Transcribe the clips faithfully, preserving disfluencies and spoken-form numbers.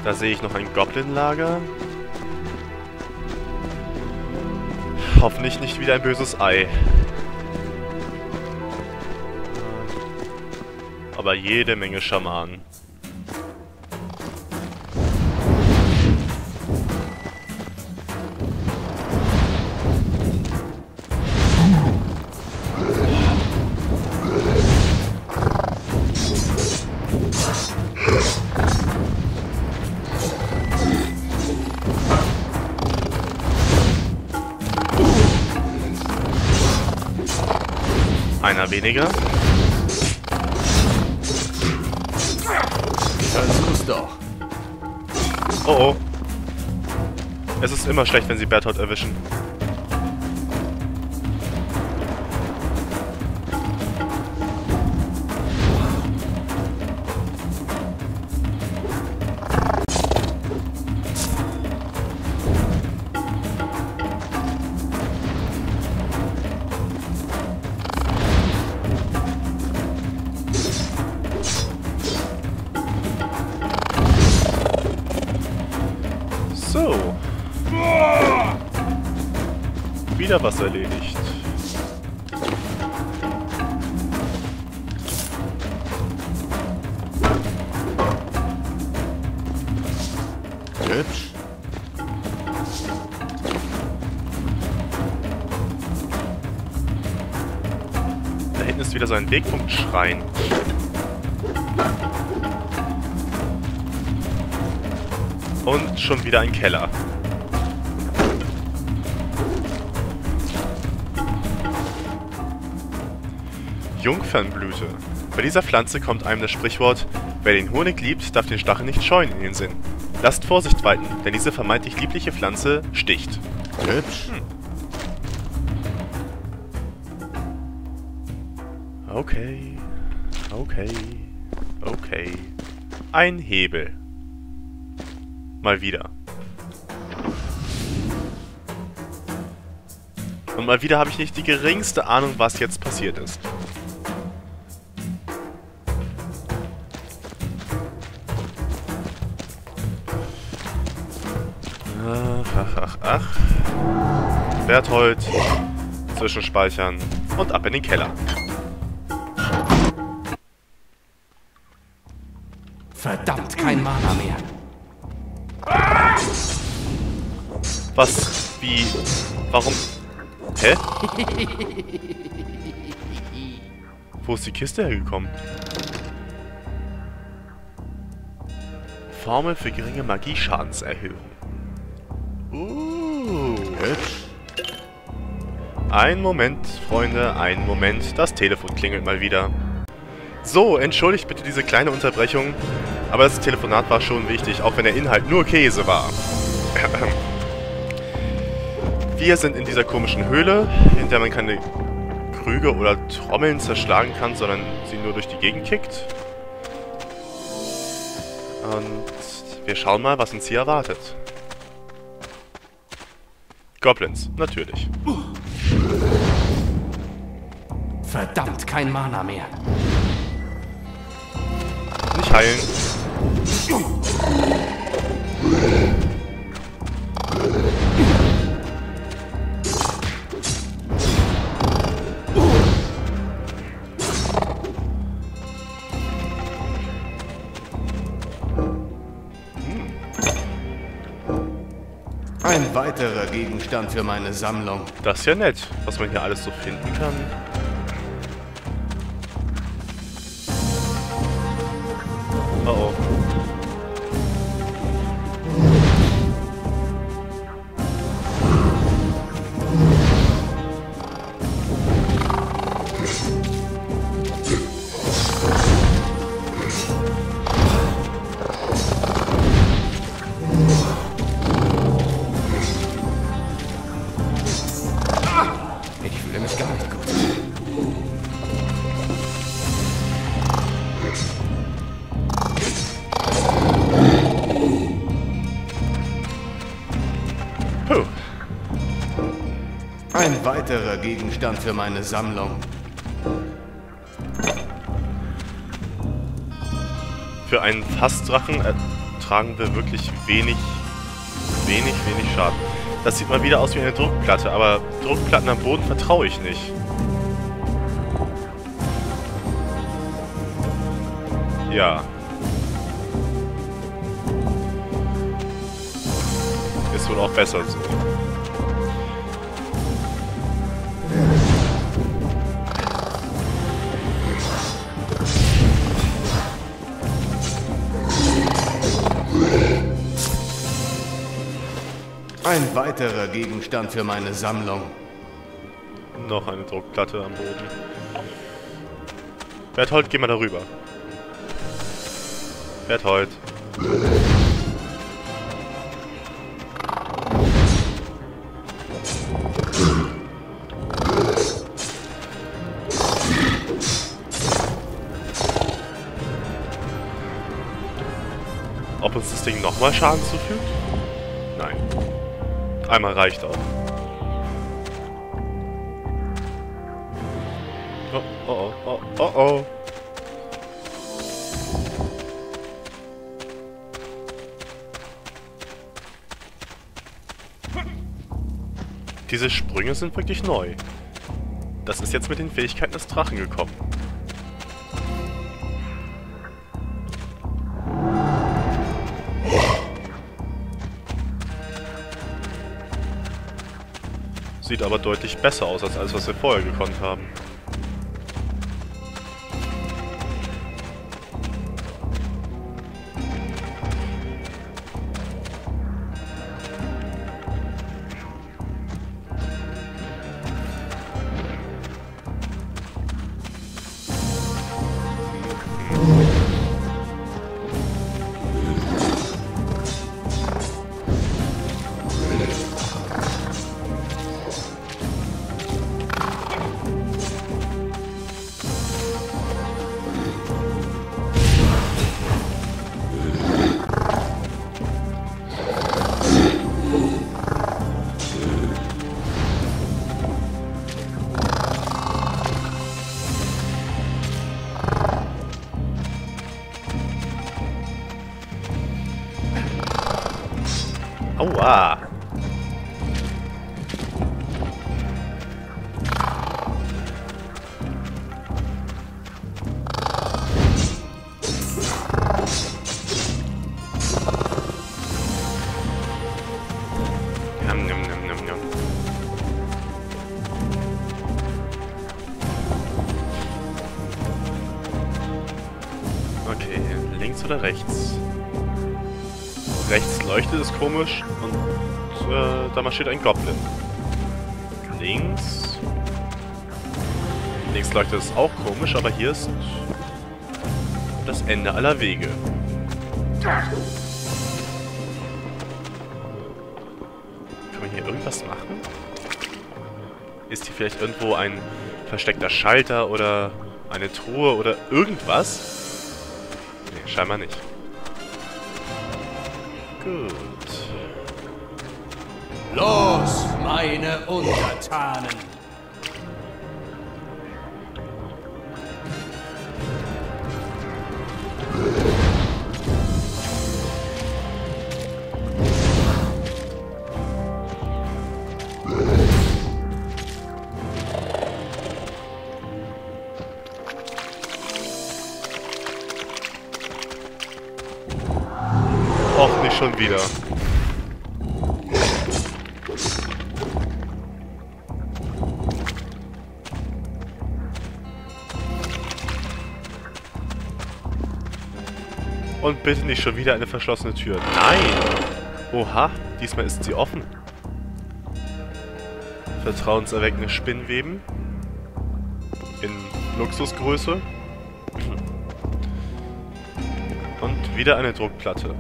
Da sehe ich noch ein Goblin-Lager. Hoffentlich nicht wieder ein böses Ei. Aber jede Menge Schamanen. Einer weniger. Versuch's doch. Oh oh. Es ist immer schlecht, wenn sie Berthold erwischen. So. Wieder was erledigt. Hübsch. Da hinten ist wieder so ein Wegpunktschrein. Und schon wieder ein Keller. Jungfernblüte. Bei dieser Pflanze kommt einem das Sprichwort, wer den Honig liebt, darf den Stachel nicht scheuen, in den Sinn. Lasst Vorsicht walten, denn diese vermeintlich liebliche Pflanze sticht. Hübsch. Hm. Okay. Okay. Okay. Ein Hebel. Mal wieder. Und mal wieder habe ich nicht die geringste Ahnung, was jetzt passiert ist. Ach, ach, ach, ach. Berthold. Zwischenspeichern. Und ab in den Keller. Verdammt, kein Mana mehr. Was? Wie? Warum? Hä? Wo ist die Kiste hergekommen? Formel für geringe Magie-Schadenserhöhung. Uh. Hübsch. Ein Moment, Freunde, ein Moment. Das Telefon klingelt mal wieder. So, entschuldigt bitte diese kleine Unterbrechung, aber das Telefonat war schon wichtig, auch wenn der Inhalt nur Käse war. Wir sind in dieser komischen Höhle, in der man keine Krüge oder Trommeln zerschlagen kann, sondern sie nur durch die Gegend kickt. Und wir schauen mal, was uns hier erwartet. Goblins, natürlich. Verdammt, kein Mana mehr. Nicht heilen. Ein weiterer Gegenstand für meine Sammlung. Das ist ja nett, was man hier alles so finden kann. Oh oh. Ich fühle mich gar nicht gut. Puh. Ein weiterer Gegenstand für meine Sammlung. Für einen Fassdrachen tragen wir wirklich wenig, wenig, wenig Schaden. Das sieht mal wieder aus wie eine Druckplatte, aber Druckplatten am Boden vertraue ich nicht. Ja. Ist wohl auch besser so. Ein weiterer Gegenstand für meine Sammlung. Noch eine Druckplatte am Boden. Berthold, geh mal darüber. Berthold. Ob uns das Ding nochmal Schaden zufügt? Nein. Einmal reicht auch. Oh, oh, oh, oh, oh. Diese Sprünge sind wirklich neu. Das ist jetzt mit den Fähigkeiten des Drachen gekommen. Sieht aber deutlich besser aus, als alles, was wir vorher gekonnt haben. Aua! Njam, njam, njam, njam, njam. Okay, links oder rechts? Rechts leuchtet es komisch und äh, da marschiert ein Goblin. Links. Links leuchtet es auch komisch, aber hier ist das Ende aller Wege. Kann man hier irgendwas machen? Ist hier vielleicht irgendwo ein versteckter Schalter oder eine Truhe oder irgendwas? Nee, scheinbar nicht. Gut. Los, meine Untertanen! Och, nicht schon wieder. Und bitte nicht schon wieder eine verschlossene Tür. Nein! Oha, diesmal ist sie offen. Vertrauenserweckende Spinnweben. In Luxusgröße. Und wieder eine Druckplatte.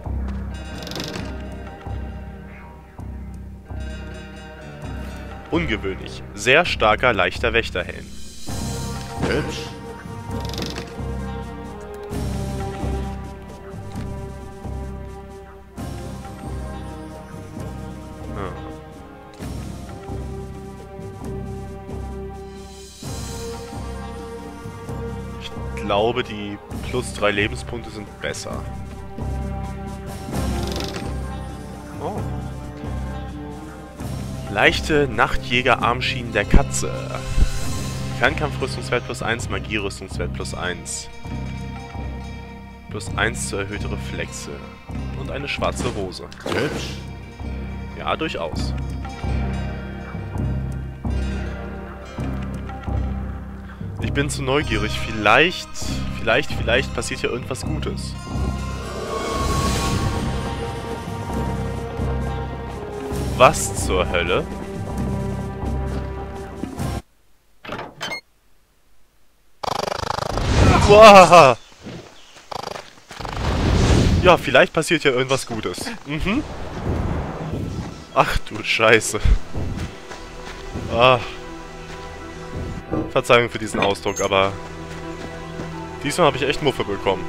Ungewöhnlich. Sehr starker, leichter Wächterhelm. Hübsch. Ich glaube, die plus drei Lebenspunkte sind besser. Oh. Leichte Nachtjäger-Armschienen der Katze. Fernkampfrüstungswert plus eins, Magierüstungswert plus eins. Plus eins zu erhöhte Reflexe. Und eine schwarze Hose. Hübsch. Ja, durchaus. Ich bin zu neugierig. Vielleicht, vielleicht, vielleicht passiert hier irgendwas Gutes. Was zur Hölle? Wow. Ja, vielleicht passiert ja irgendwas Gutes. Mhm. Ach du Scheiße. Ah. Verzeihung für diesen Ausdruck, aber diesmal habe ich echt Muffe bekommen.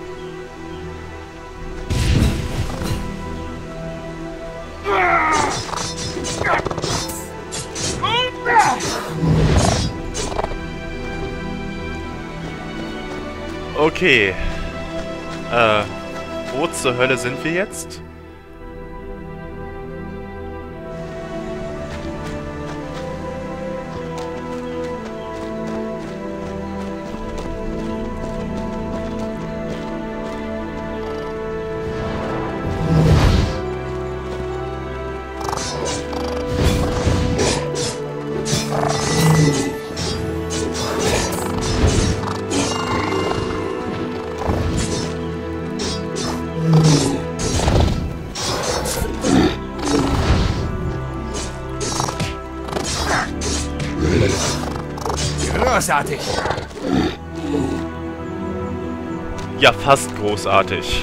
Okay. Äh, wo zur Hölle sind wir jetzt? Großartig. Ja, fast großartig.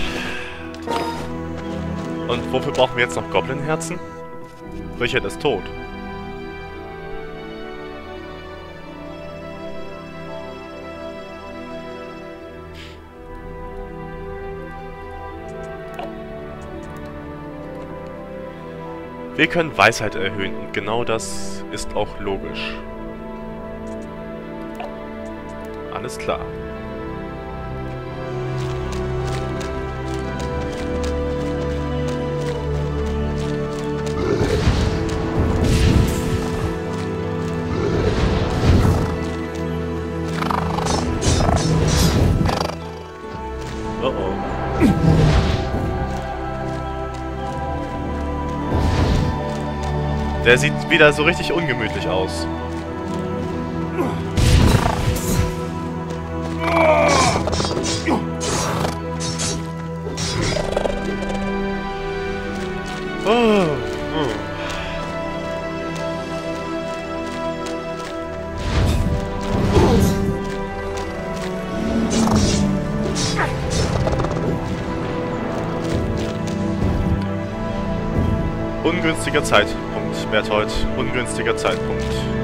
Und wofür brauchen wir jetzt noch Goblin-Herzen? Richard ist tot. Wir können Weisheit erhöhen und genau das ist auch logisch. Alles klar. Oh oh. Der sieht wieder so richtig ungemütlich aus. Oh, oh. Ungünstiger Zeitpunkt, Berthold. Ungünstiger Zeitpunkt.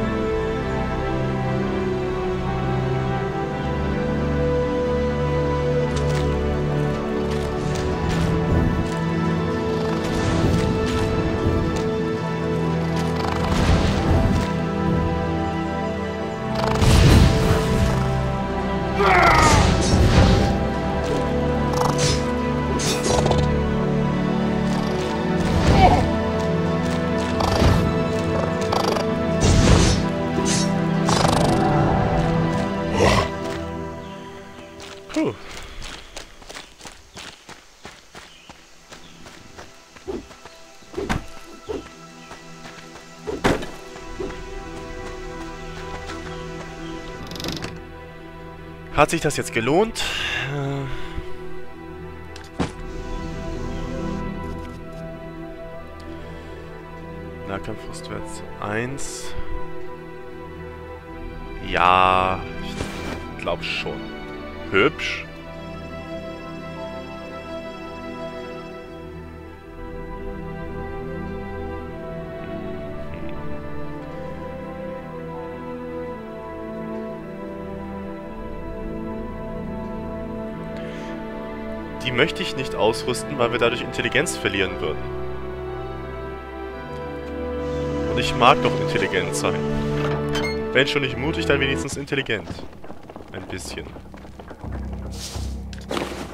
Puh. Hat sich das jetzt gelohnt? Äh Nahkampfrüstwert eins. Ja, ich glaube schon. Hübsch. Die möchte ich nicht ausrüsten, weil wir dadurch Intelligenz verlieren würden. Und ich mag doch intelligent sein. Wenn schon nicht mutig, dann wenigstens intelligent. Ein bisschen.